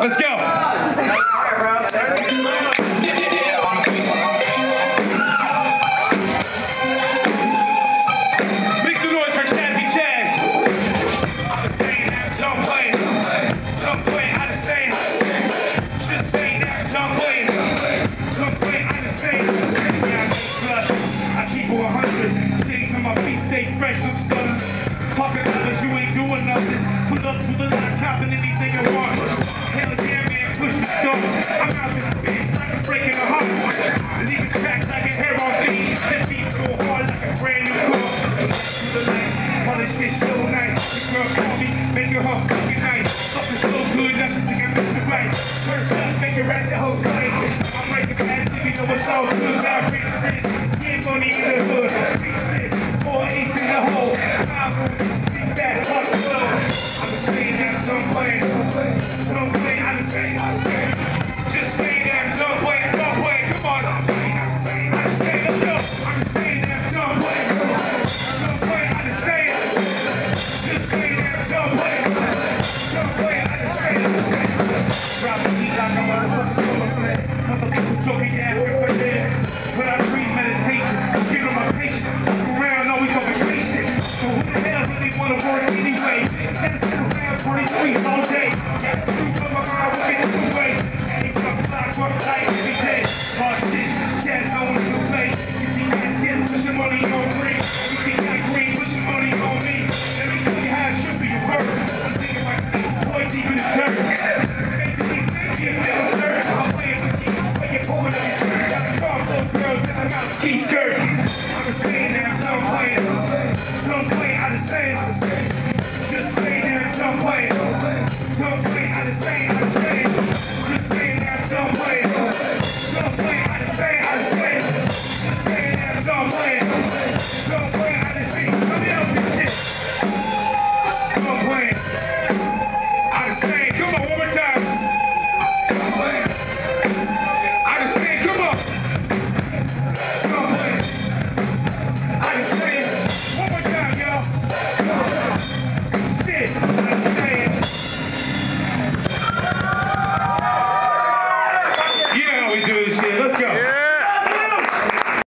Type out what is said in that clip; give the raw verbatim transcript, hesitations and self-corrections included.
Let's go. Make some noise for Chazzy Chaz. I'm saying that, don't play. Don't play, I'm the same. Just saying that, don't play. Don't play, I'm the same. Yeah, I keep it one hundred. Titties on my feet, stay fresh, look stunners. Talking others, you ain't doing nothing. Pull up to the line, copping anything you want. Hell yeah, man, push the stone. I'm out this bitch like I'm breaking a heart. Leaving tracks like a hair on me. That beats go hard like a brand new car. To the night, all this shit so nice. The girl call me, make her her fucking night. Fucking so good, that's the thing I missed it right. First up, make her rest the whole slave. I'm like the class, if you know what's all good. Got rich friends, get money in the hood. Street shit, four ace in the hole. Five rooms, big fast, hot slow. I'm saying that, don't play. Don't play, I'm saying, I'm saying. Just say that, don't play, don't play. Come on, I'm saying, I'm saying, I'm saying. Let's go. I'm saying that, don't play. Don't play, I'm saying. Just say that, don't play. Don't play, I'm saying. Drop the beat like I'm on a solo flip. Other people talking ass for there. But I read meditation, give them my patience. Talk around, always talking crazy shit. So who the hell really wanna work anyway? Instead of sitting around twenty streets all day. That's the truth of my mind, we'll get it away. Ain't rough, clock, work life every day. Hard shit, Chaz, no one can play. You see that tears, push your money on green. You see that green, push your money on me. Let me show you how trippy you work. I'm thinking like this, boy deep in the dirt.